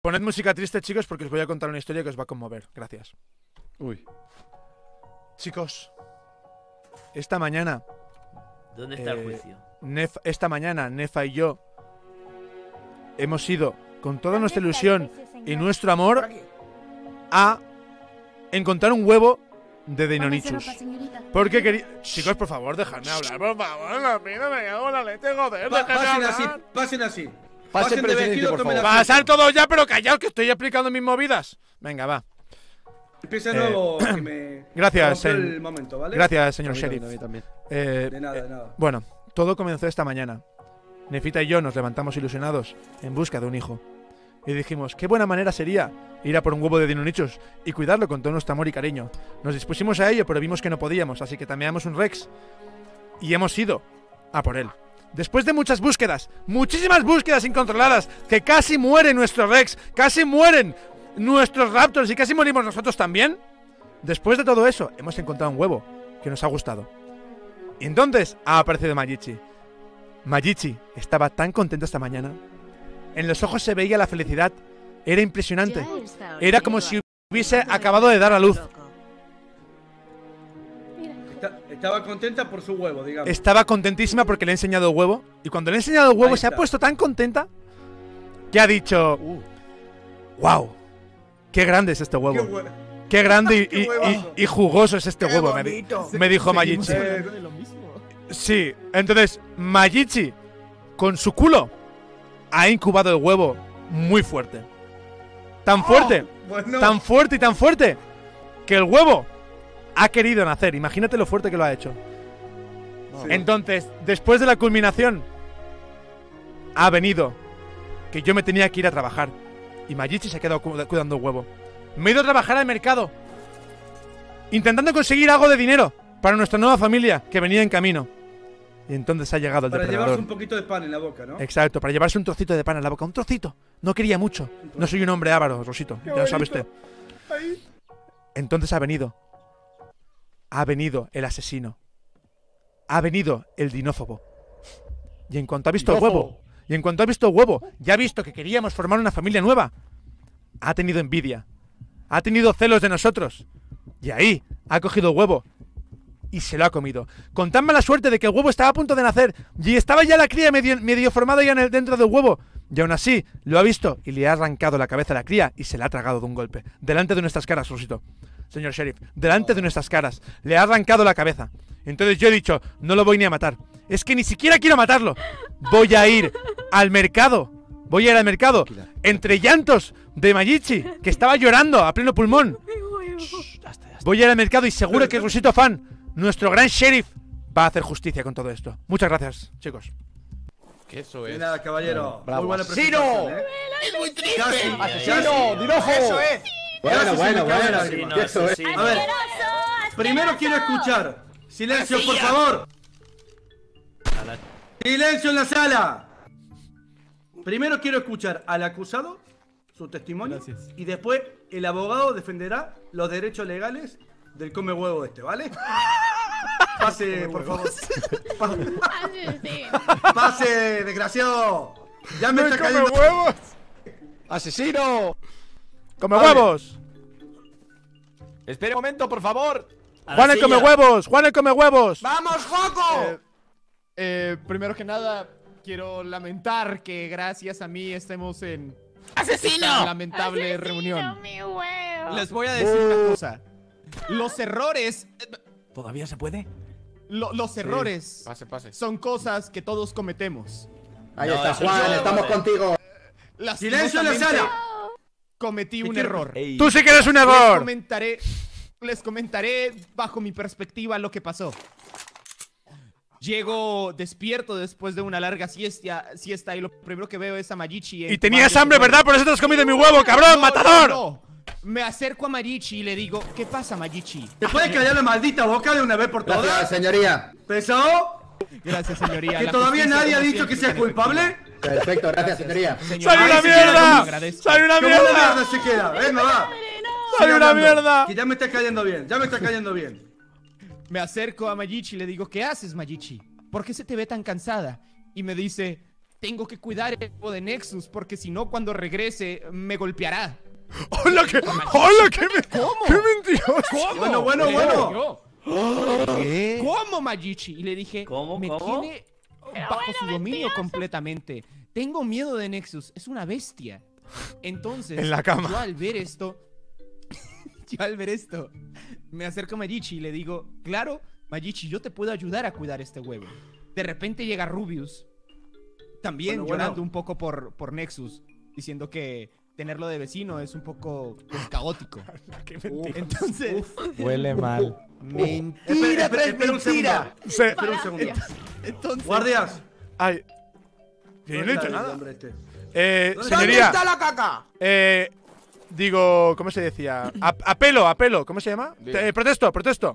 Poned música triste, chicos, porque os voy a contar una historia que os va a conmover. Gracias. Uy. Chicos, esta mañana... ¿Dónde está el juicio? Esta mañana, Nefa y yo hemos ido con toda nuestra ilusión y nuestro amor a encontrar un huevo de Dinonichus. Porque quería... Chicos, por favor, dejadme hablar, por favor. La pena me cago en la leche, joder. Pasen así. Pasen de presidente, vestido, por tomen favor. asiento. Pasar todo ya, pero callaos, que estoy explicando mis movidas. Venga, va. Empieza de nuevo, que me... Gracias, me rompió el momento, ¿vale? Gracias, A señor mí sheriff. también, a mí también. De nada, de nada. Bueno, todo comenzó esta mañana. Nefita y yo nos levantamos ilusionados en busca de un hijo. Y dijimos, qué buena manera sería ir a por un huevo de Dinonichus y cuidarlo con todo nuestro amor y cariño. Nos dispusimos a ello, pero vimos que no podíamos, así que tameamos un Rex y hemos ido a por él. Después de muchas búsquedas, muchísimas búsquedas incontroladas, que casi muere nuestro Rex, casi mueren nuestros Raptors y casi morimos nosotros también. Después de todo eso, hemos encontrado un huevo que nos ha gustado. Y entonces ha aparecido Majichi. Majichi estaba tan contenta esta mañana. En los ojos se veía la felicidad. Era impresionante. Era como si hubiese acabado de dar a luz. Estaba contenta por su huevo, digamos. Estaba contentísima porque le he enseñado el huevo. Y cuando le he enseñado el huevo Ahí se ha está. puesto tan contenta que ha dicho: ¡Wow! ¡Qué grande es este Qué huevo! hue- ¡Qué grande Qué huevazo. y jugoso es este Qué huevo! bonito. Me dijo Majichi. Sí, entonces Majichi, con su culo, ha incubado el huevo muy fuerte. Tan fuerte, Bueno, tan fuerte y tan fuerte, que el huevo ha querido nacer. Imagínate lo fuerte que lo ha hecho. Sí. Entonces, después de la culminación, ha venido que yo me tenía que ir a trabajar. Y Majichi se ha quedado cuidando el huevo. Me he ido a trabajar al mercado, intentando conseguir algo de dinero para nuestra nueva familia que venía en camino. Y entonces ha llegado el para depredador. llevarse un poquito de pan en la boca, ¿no? Exacto, para llevarse un trocito de pan en la boca. Un trocito. No quería mucho. No soy un hombre avaro, Rosito. Ya lo sabe usted. Entonces ha venido. Ha venido el asesino. Ha venido el dinófobo. Y en cuanto ha visto el huevo, ya ha visto que queríamos formar una familia nueva, ha tenido envidia. Ha tenido celos de nosotros. Y ahí ha cogido el huevo y se lo ha comido. Con tan mala suerte de que el huevo estaba a punto de nacer y estaba ya la cría medio formada ya dentro del huevo. Y aún así, lo ha visto y le ha arrancado la cabeza a la cría y se la ha tragado de un golpe. Delante de nuestras caras, Rosito. Señor sheriff, delante de nuestras caras. Le ha arrancado la cabeza. Entonces yo he dicho, no lo voy ni a matar. Es que ni siquiera quiero matarlo. Voy a ir al mercado. Voy a ir al mercado. Entre llantos de Majichi, que estaba llorando a pleno pulmón. Voy a ir al mercado y seguro que Rosito Fan, nuestro gran sheriff, va a hacer justicia con todo esto. Muchas gracias, chicos. Que eso De es. nada, caballero. Bravo. Muy buena ¡Asesino! presentación, ¿eh? ¡Es muy triste! ¡Asesino! ¡Dinófobo! Eso es. Bueno, Casi se me bueno, cae la bueno. lágrima. Eso es. A ver, primero quiero escuchar. Silencio, por favor. Silencio en la sala. Primero quiero escuchar al acusado, su testimonio, y después el abogado defenderá los derechos legales del come huevo este, ¿vale? Pase, por favor. Pase, desgraciado. Ya me está cayendo. huevos! ¡Asesino! ¡Come Vale. huevos! Espere un momento, por favor. ¡Juan el come huevos! ¡Juan el come huevos! ¡Vamos, Joco! Primero que nada, quiero lamentar que gracias a mí estemos en ¡Asesino! esta lamentable reunión. Mi huevo. Les voy a decir una cosa. Los errores... ¿Todavía se puede? Los errores Pase, pase. son cosas que todos cometemos. Ahí No, está, eso Juan, yo- estamos contigo. Silencio en la sala. Cometí un quiero- error. ¡Tú sí que eres un Les error! comentaré bajo mi perspectiva lo que pasó. Llego despierto después de una larga siesta y lo primero que veo es a Majichi. Y tenías hambre, ¿verdad? Por eso te has comido mi huevo, cabrón, matador. No. Me acerco a Majichi y le digo, ¿qué pasa, Majichi? ¿Te puedes callar la maldita boca de una vez por Gracias, todas? señoría. ¿Pesado? Gracias, señoría. ¿Que La todavía justicia, nadie ha como dicho que siempre, sea culpable? Perfecto, gracias, señoría. Señor, ¡Sale una Ahí se queda mierda! como- agradezco. ¡Sale una ¿Cómo la mierda! mierda se queda? Venga, va. ¡Sale Siga una hablando, mierda! Que ya me está cayendo bien, ya me está cayendo bien. Me acerco a Majichi y le digo, ¿qué haces, Majichi? ¿Por qué se te ve tan cansada? Y me dice, tengo que cuidar el huevo de Nexus porque si no, cuando regrese, me golpeará. ¡Hola, qué! ¡Hola, qué! ¡Qué mentiroso! Bueno. ¿Qué? ¿Cómo, Majichi? Y le dije, ¿Cómo? me tiene bajo su dominio completamente. Tengo miedo de Nexus, es una bestia. Entonces, En la cama. yo al ver esto, me acerco a Majichi y le digo, claro, Majichi, yo te puedo ayudar a cuidar este huevo. De repente llega Rubius, también llorando un poco por Nexus, diciendo que tenerlo de vecino es un poco pues, caótico. Entonces, Huele mal. Mentira, espera un segundo. Sí. Espera un segundo. entonces Guardias. Ay. Yo no he dicho el nada. hombre este? Señoría. está la caca? Digo, ¿cómo se decía? Apelo, ¿cómo se llama? Protesto.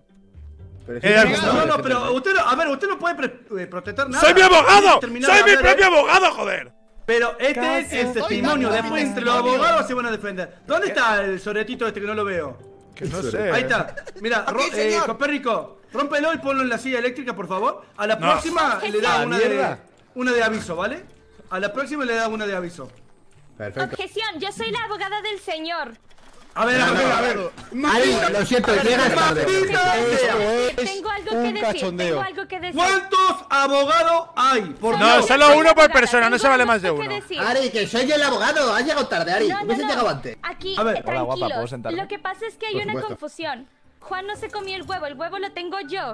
No, pero usted no puede protestar nada. ¡Soy mi abogado! Terminar ¡Soy de mi hablar, propio abogado, joder! Pero este es el testimonio. dando Después mi entre los testimonio. abogados se van a defender. ¿Dónde está el soretito este que no lo veo? Que no sé. Ahí está. Mira, Copérnico, rómpelo y ponlo en la silla eléctrica, por favor. A la próxima le da una de aviso, ¿vale? A la próxima le da una de aviso. Perfecto. Objeción, yo soy la abogada del señor. A ver. Ari, lo siento, llegas tarde. Tengo algo que decir. ¿Cuántos abogados hay? Por No, Dios. solo uno por persona, no se vale más de Tengo uno. que decir. Ari, que soy el abogado. Has llegado tarde, Ari. No, Hubiese llegado antes. Aquí, A ver. Hola, guapa, tranquilos. ¿puedo sentarme? Lo que pasa es que hay Por una supuesto. confusión. Juan no se comió el huevo lo tengo yo.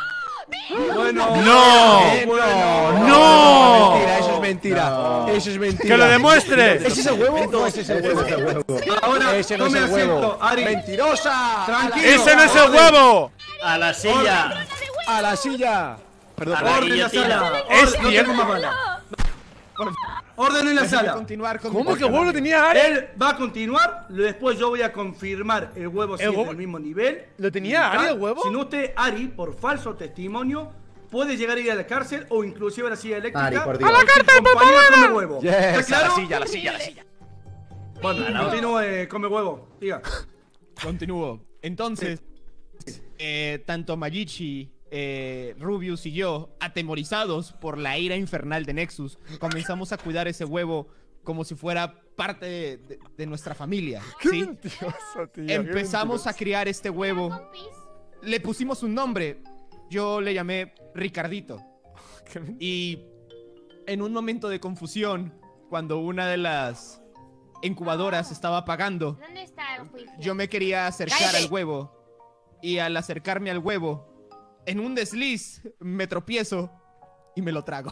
Bueno. ¡No! ¡No! Mentira, eso es mentira. No. Eso es mentira. ¡Que lo demuestre! ¿Ese es el huevo? No, ese es el Ese huevo. es el huevo. Ahora, Ese no es tome el huevo. asiento, Ari. ¡Mentirosa! Tranquilo. ¡Ese no es el huevo! A la silla. ¡A la silla! Perdón, A la Orden en la guillotina. sala. Es No cierto. tengo más bala. Orden en la déjame sala. continuar con ¿Cómo mi que huevo lo tenía Ari? Él va a continuar, después yo voy a confirmar el huevo si ¿El es huevo? del mismo nivel. ¿Lo tenía Ari el huevo? Si no, usted, Ari, por falso testimonio, puede llegar a ir a la cárcel o inclusive a la silla eléctrica. Ari, por Dios. ¡A la cárcel, come huevo! Yes, ¿Está a claro? la silla. Bueno, continúe, come huevo. Diga. Continúo. Entonces, tanto Majichi, Rubius y yo, atemorizados por la ira infernal de Nexus, comenzamos a cuidar ese huevo como si fuera parte de nuestra familia. ¡Qué ¿sí? mentiroso, tío! Empezamos a criar este huevo. Le pusimos un nombre. Yo le llamé Ricardito. Y en un momento de confusión, cuando una de las incubadoras estaba apagando, ¿Dónde está el juicio? yo me quería acercar al huevo. Y al acercarme al huevo, en un desliz, me tropiezo y me lo trago.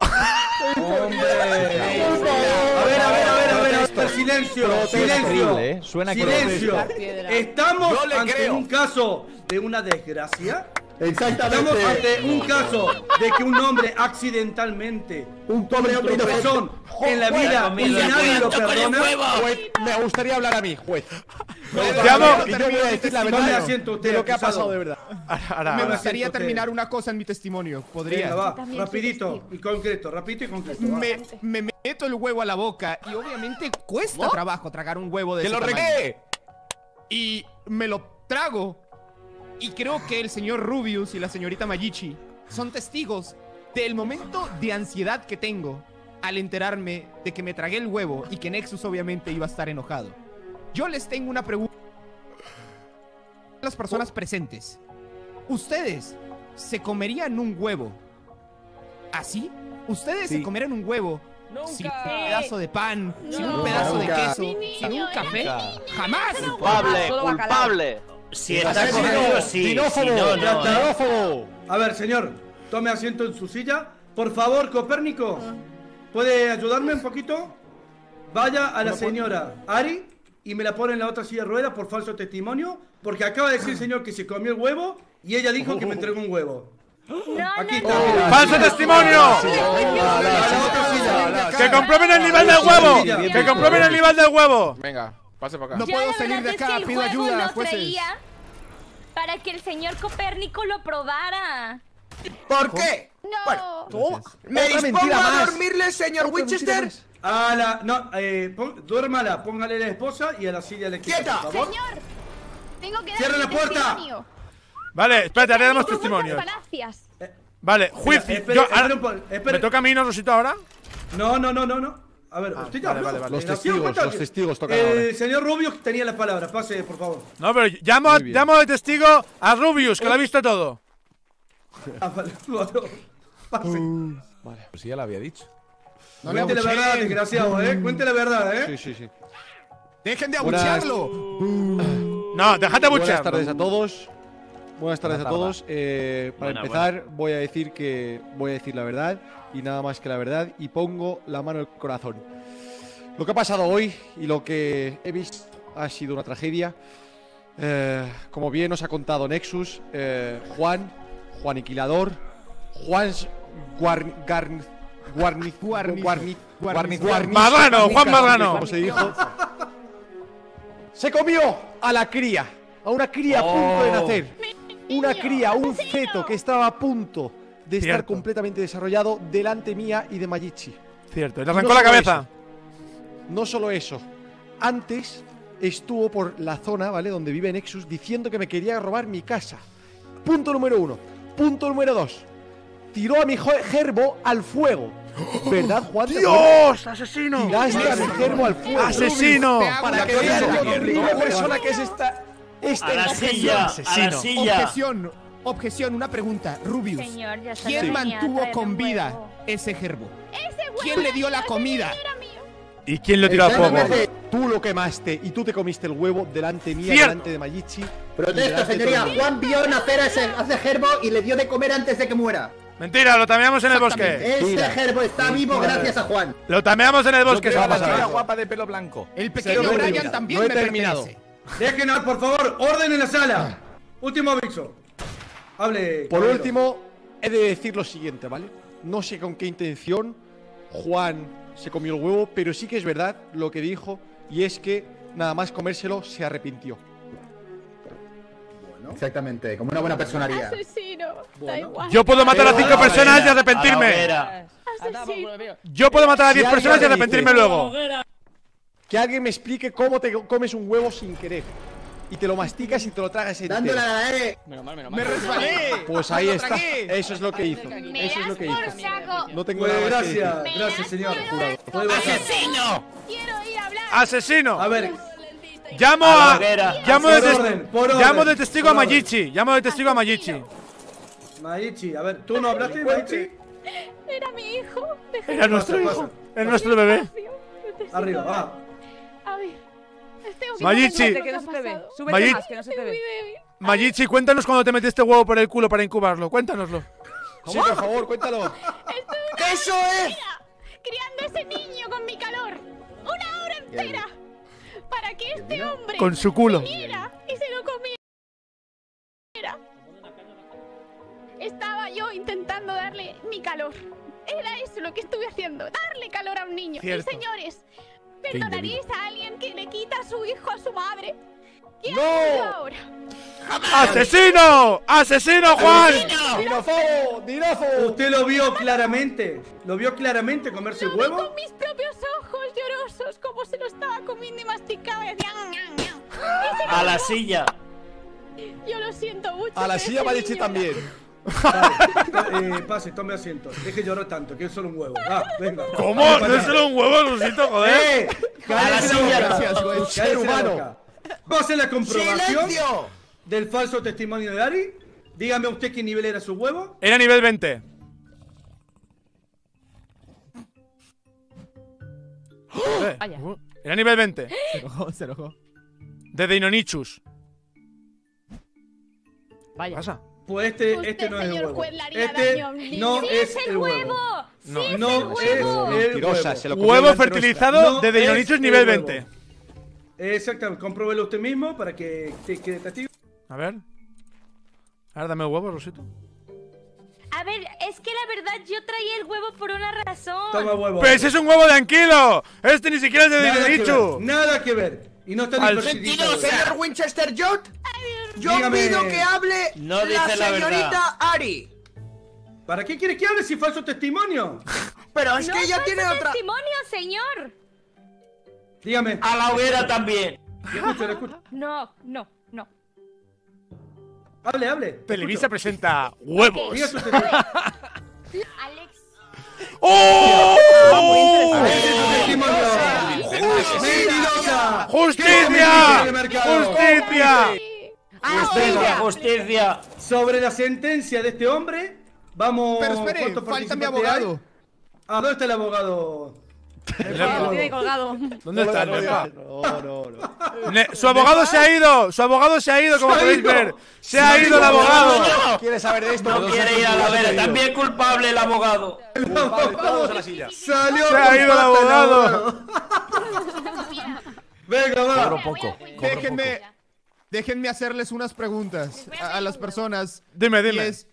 A ver, silencio. terrible, ¿eh? Suena que Silencio. Estamos Yo le ante creo. un caso de una desgracia. Exactamente. Estamos ante un caso de que un hombre accidentalmente Un pobre hombre tropezón en la vida y nadie lo perdona. Juez, me gustaría hablar a mí, juez. Te amo. Y yo voy a decir la Tome verdad asiento usted, de lo que ha acusado. pasado de verdad. Ahora, Me ahora. gustaría siento que- terminar una cosa en mi testimonio. ¿Podría? Venga, va, También soy rapidito testigo. y concreto, rapidito y concreto. va. Me meto el huevo a la boca y obviamente cuesta trabajo tragar un huevo de ¡Que ese lo tamaño. regué! Y me lo trago. Y creo que el señor Rubius y la señorita Majichi son testigos del momento de ansiedad que tengo al enterarme de que me tragué el huevo y que Nexus obviamente iba a estar enojado. Yo les tengo una pregunta a las personas presentes. ¿Ustedes se comerían un huevo así? ¿Ustedes se comerían un huevo sin un pedazo de pan, sin un pedazo de Nunca. queso, sin un café? ¡Jamás! Culpable. Si está conmigo, sí. Si no, no. ¡Xenófobo! A ver, señor, tome asiento en su silla. Por favor, Copérnico, ¿puede ayudarme un poquito? Vaya a la señora Ari y me la pone en la otra silla de ruedas por falso testimonio, porque acaba de decir el señor que se comió el huevo y ella dijo que me entregó un huevo. Aquí está, mira. ¡Falso testimonio! ¡Que comprueben el nivel del huevo! ¡Que comprueben el nivel del huevo! Venga, pase para acá. No Yo puedo la salir de verdad es acá, que el pido huevo ayuda, lo jueces. traía para que el señor Copérnico lo probara. ¿Por qué? No. ¿Me dispongo a dormirle, señor Winchester? A la. No, duérmala, póngale a la esposa y a la silla eléctrica. ¡Quieta! Por favor. Señor, tengo que dar ¡Cierra mi la puerta! testimonio. Vale, espérate, ahora damos Muchas testimonios. Gracias. Vale, juicio. Espere, Yo, espere ahora- un poco, espere. ¿Me toca a mí, no, Rosito, ahora? No. A ver, usted ya vale, habló. vale. Los testigos tocan ahora. El señor Rubio tenía las palabras. Pase, por favor. No, pero llamo de testigo a Rubius, que lo ha visto todo. Ah, vale. Pase. Vale, pues sí, ya lo había dicho. No le Cuente la verdad, abucheen. desgraciado, Cuente la verdad, Sí. Dejen de Buenas- abuchearlo. No, déjate Buenas buchear. tardes a todos. Buenas tardes a todos. Para Buena, empezar, voy a decir la verdad y nada más que la verdad y pongo la mano en el corazón. Lo que ha pasado hoy y lo que he visto ha sido una tragedia. Como bien os ha contado Nexus, Juan Aniquilador, Juan Marrano, Juan Marrano. como se dijo, se comió a la cría, a una cría a punto de nacer. Una cría, un feto que estaba a punto de estar Cierto. completamente desarrollado delante mía y de Mayichi. Cierto, le arrancó la cabeza. No solo eso, antes estuvo por la zona, ¿vale? Donde vive Nexus diciendo que me quería robar mi casa. Punto número 1. Punto número 2. Tiró a mi Gerbo al fuego. ¿Verdad, Juan? ¡Dios! ¡Asesino! Tiraste a mi Gerbo al fuego. ¡Asesino! Para que veas la horrible persona que es esta. A la silla, a la Asesino. silla. Objeción, una pregunta. Rubius, Señor, ya está ¿quién la mantuvo niñata con del vida huevo. ese gerbo? Ese huevo ¿Quién le dio era la mío, comida? ese era mío. ¿Y quién lo tiró al fuego? Tú lo quemaste y tú te comiste el huevo delante mía, Cierto. delante de Mayichi. y Protesta, delante de señoría. todo el mundo. Juan vio nacer a ese gerbo y le dio de comer antes de que muera. Mentira, lo tameamos en el bosque. Ese Mira. gerbo está vivo gracias a Juan. Lo tameamos en el bosque. creo se va a que la pasar. chica guapa de pelo blanco. El pequeño no he Brian terminado, también no he me terminado. pertenece. Dejen, por favor, orden en la sala. Último aviso. Hable. Por caballero. último, he de decir lo siguiente, ¿vale? No sé con qué intención Juan se comió el huevo, pero sí que es verdad lo que dijo, y es que nada más comérselo se arrepintió. Exactamente, como una buena personaría. Asesino. Da igual. Yo puedo matar a 5 la personas y hoguera, arrepentirme. a la hoguera. Asesino. Yo puedo matar a 10 Si personas y alguien me arrepentirme dice- luego. Que alguien me explique cómo te comes un huevo sin querer. Y te lo masticas y te lo tragas entero. Dándole a la ¡Me resbalé! Pues ahí ¡Lo está. tragué! Eso es lo que hizo. Me Eso es lo das que por hizo. saco. No tengo Pues nada más que decir. gracias, gracias, señor. Jurado. Puede bajar. Quiero ir a hablar. ¡Asesino! A ver, Llamo A la a. hoguera. Llamo Por de orden, por orden, Llamo de testigo a por orden. Mayichi. Llamo de testigo a Mayichi. Maichi, a ver, ¿tú no hablaste, Maichi? Era mi hijo. Déjame Era nuestro Pasa, hijo. pasa. Es nuestro bebé. Necesito Arriba, hablar. va. A ver. Tengo que Mayichi. contar lo Que no ha se te ve. pasado. Súbete Mayi- más, que no se te Estoy ve. muy débil. Mayichi, cuéntanos cuando te metiste huevo por el culo para incubarlo. Cuéntanoslo. Sí, por favor, cuéntalo. ¡Eso es! Criando a ese niño con mi calor. Una hora entera. Para que este hombre Con su culo. viniera y se lo comiera. Estaba yo intentando darle mi calor. Era eso lo que estuve haciendo. Darle calor a un niño. Cierto. Y señores, ¿perdonaríais a alguien que le quita a su hijo a su madre? ¿Qué ¡No! hago yo ahora? ¡Asesino! ¡Asesino, Juan! ¡Dinofo! ¡Dinofo! ¿Usted lo vio claramente? ¿Lo vio claramente comerse el Lo vi huevo? con mis propios ojos llorosos, como se lo estaba comiendo y masticaba y decía... "Ñam, ñam, ñam". A la silla. Yo lo siento mucho. A la pero silla ese Mayichi niño también. Pase, tome asiento. Deje llorar tanto, que es solo un huevo. Ah, venga. ¿Cómo? No es solo un huevo, Rosito, joder. A la silla. Gracias, güey. Ser humano. Pase la comprobación ¡Silencio! del falso testimonio de Ari. Dígame usted qué nivel era su huevo. Era nivel 20. Vaya. Era nivel 20. Se enojó. De Deinonichus. ¿Qué Vaya. pasa? Pues Usted, este no es el señor huevo. juez, le haría Este daño a un niño. no ¡Sí es el el huevo! huevo. ¡Sí No. es No el es huevo! el Mentirosa, huevo. se lo comió Huevo delante fertilizado No de es Deinonichus el nivel huevo. 20. Exactamente, compruébelo usted mismo para que te quede testigo. A ver. A ver, dame el huevo, Rosito. A ver, es que la verdad yo traía el huevo por una razón. Toma huevo. ¡Pero ese es un huevo de anquilo! Este ni siquiera es de Nada que Deinonichus. ver, nada que ver. Y no está Al- ni perseguido. Señor Winchester Jot, yo Dígame. pido que hable No la dice la señorita verdad. Ari. ¿Para qué quiere que hable si falso testimonio? Pero es No que ella soy tiene su otra. testimonio, señor. Dígame. A la hoguera también. Le escucho, le escucho. No. Hable, hable. Televisa presenta huevos. Diga su testimonio. Alex, ¡Oh! ¡Mentirosa! ¡Justicia! ¡Justicia! Justicia, justicia. Sobre la sentencia de este hombre, vamos. Pero espere, ¿cuántos falta mi participantes hay? abogado. Ah, ¿dónde está el abogado? Lo tiene colgado. ¿Dónde está el Nepa? No. Su abogado se ha ido. Su abogado se ha ido, como ¡Se ha podéis ido! ver. Se ha ido el abogado. ¿Quieres saber de esto? No quiere ir a la vera. También culpable el abogado. Todos a la silla. ¡Salió! Se ha con ido el pata abogado. Venga, va. Déjenme hacerles unas preguntas a las personas. Dime, Y dime. es,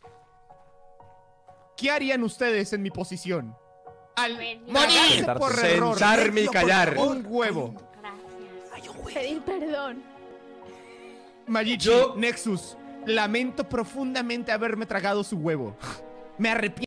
¿qué harían ustedes en mi posición? Al Morir. tragarse por error Sentarme y callar. un huevo. Pedir perdón. Mayichi, Yo- Nexus, lamento profundamente haberme tragado su huevo. Me arrepiento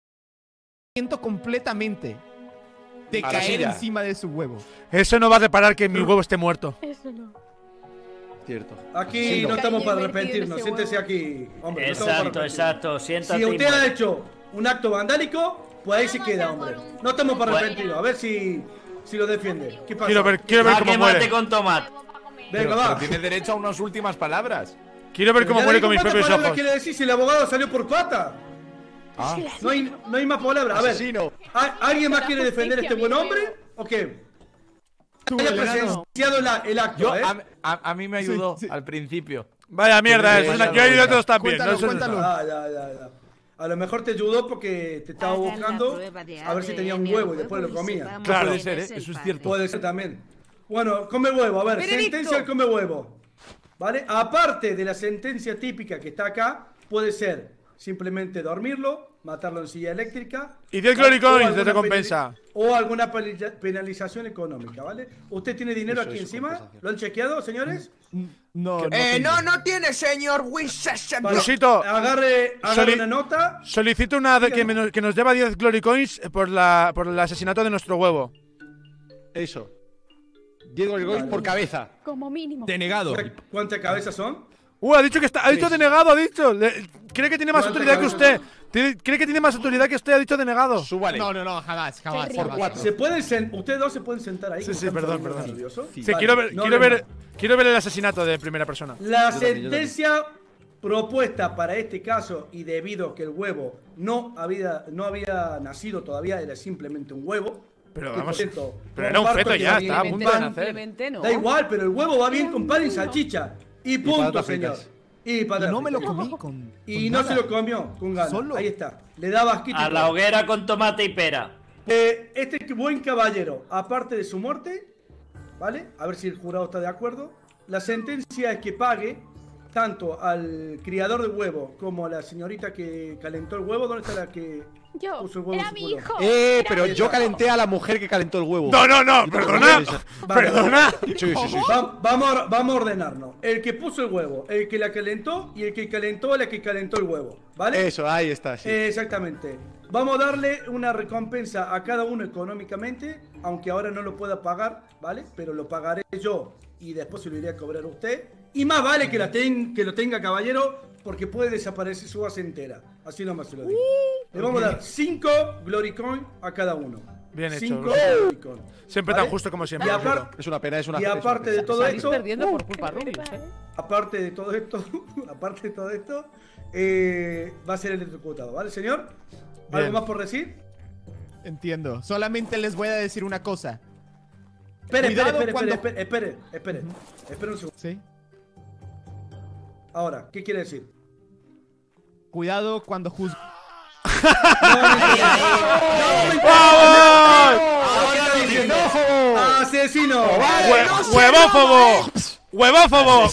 completamente de A la caer silla. encima de su huevo. Eso no va a reparar que mi huevo esté muerto. Eso no. Cierto. Aquí Sí, no no. estamos para Caí invertido en arrepentirnos. ese Siéntese huevo. aquí. Hombre, no estamos para Exacto, arrepentirnos. exacto. Siéntate. Si usted y ha muere. hecho un acto vandálico, pues ahí se queda, hombre. No estamos para arrepentirnos. A ver si lo defiende. ¿Qué pasa? Quiero ver Jaque cómo mate muere. con tomate. Venga, va. Tiene derecho a unas últimas palabras. Quiero ver cómo Ya muere digo, con mis ¿cuántas propios palabras ojos. quiere decir si el abogado salió por pata? Ah. No hay más palabras. A ver, Asesino. ¿alguien más quiere defender a este buen hombre? ¿O qué? Tú, Haya el enano. presenciado el acto, Yo, ¿eh? a mí me ayudó Sí, sí. al principio. Vaya mierda, es una. Yo he ido a todos también. Cuéntalo, no sé- cuéntalo. Ya. A lo mejor te ayudó porque te estaba buscando a ver si tenía un huevo y después lo comía. Claro. Puede ser, ¿eh? Eso es cierto. Puede ser también. Bueno, come huevo. A ver, sentencia al come huevo. ¿Vale? Aparte de la sentencia típica que está acá, puede ser simplemente dormirlo, matarlo en silla eléctrica. Y 10 glory o coins de alguna recompensa. O alguna penalización económica, ¿vale? ¿Usted tiene dinero aquí encima? ¿Lo han chequeado, señores? No, No tiene, señor Winchester. Vale, Rosito, agarre una nota. Solicito una de que nos lleva 10 glory coins por el asesinato de nuestro huevo. Eso. 10 goles por cabeza. Como mínimo. Denegado. ¿Cuántas cabezas son? Ha dicho que está. Ha dicho denegado, ha dicho. Cree que tiene más ¿Cuántas autoridad que cabezas usted. Cree que tiene más autoridad que usted, ha dicho denegado. Súbale. No, jamás. Por 4. Ustedes dos se pueden sentar ahí. Sí, como sí, están perdón, poniendo perdón. nerviosos. Sí, Vale, quiero ver el asesinato de primera persona. La Yo también. sentencia propuesta para este caso, y debido a que el huevo no había nacido todavía, era simplemente un huevo. Pero que, vamos, por cierto, pero era un comparto feto que ya, va estaba a bien punto de con nacer. Simplemente no. Da igual, pero el huevo va bien con pan y salchicha. Y punto, patatas señor. fritas. Y patatas No me lo fritas. comí con. Y con no nada. se lo comió con ganas. Solo. Ahí está. Le daba asquito. A la hoguera con tomate y pera. Este buen caballero, aparte de su muerte, ¿vale? A ver si el jurado está de acuerdo. La sentencia es que pague tanto al criador de huevo como a la señorita que calentó el huevo. ¿Dónde está la que Yo. puso el huevo en Era su mi culo? hijo. Pero yo calenté a la mujer que calentó el huevo. No, perdona. Vale. Perdona. Sí. Vamos a ordenarnos. El que puso el huevo, el que la calentó y el que calentó a la que calentó el huevo. ¿Vale? Eso, ahí está, sí. Exactamente. Vamos a darle una recompensa a cada uno económicamente, aunque ahora no lo pueda pagar, ¿vale? Pero lo pagaré yo y después se lo iré a cobrar a usted. Y más vale que lo tenga, caballero, porque puede desaparecer su base entera. Así nomás se lo digo. Le vamos a dar 5 Glory Coin a cada uno. Bien hecho, 5 Rosito. Glory Coin. Siempre ¿Vale? tan justo como siempre. Y Rosito. aparte, Es una pena, es una y aparte de todo Salís esto, perdiendo por culpa Rubius, aparte de todo esto, va a ser electrocutado, ¿vale, señor? ¿Algo Bien. más por decir? Entiendo. Solamente les voy a decir una cosa. Espere Cuidado un segundo. ¿Sí? Ahora, ¿qué quiere decir? Cuidado cuando juzguen. ¡Vamos! Ahora dice, ¡asesino! ¡Huevófobo! ¡Huevófobo!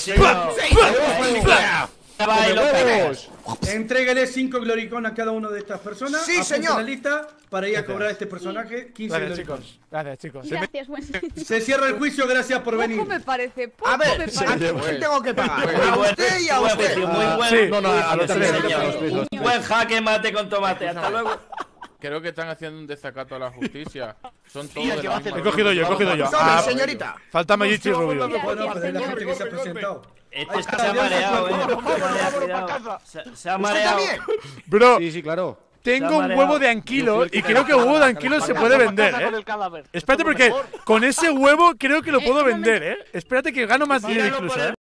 Va y lo pegas. Entrégale 5 gloricón a cada una de estas personas. Sí, Apunte señor. la lista para ir a cobrar a este personaje 15 Gracias, gloricón. chicos. Gracias, chicos. Gracias, buen. Se cierra el juicio, gracias por venir. Poco me parece, poco A ver, me ¿a parece. quién tengo que pagar? Muy A buen- usted y a buen usted. juicio, muy buen. Sí. No, a los Sí, tres, señor. a los tres. Un buen jaque mate con tomate. Hasta luego. Creo que están haciendo un desacato a la justicia. Son todos Mira, de ¿qué la va a hacer? misma He cogido yo, he cogido yo. Sobre, Ah, señorita. falta Mayichi y Rubio. Bueno, pero es la gente que se ha presentado. Este se ha mareado, Se ha Se ha ¿Usted mareado. también? Bro, Sí, claro. tengo un huevo de anquilo y creo que el huevo de anquilo se puede vender, Espérate porque con ese huevo creo que lo puedo vender, Espérate que gano más dinero incluso,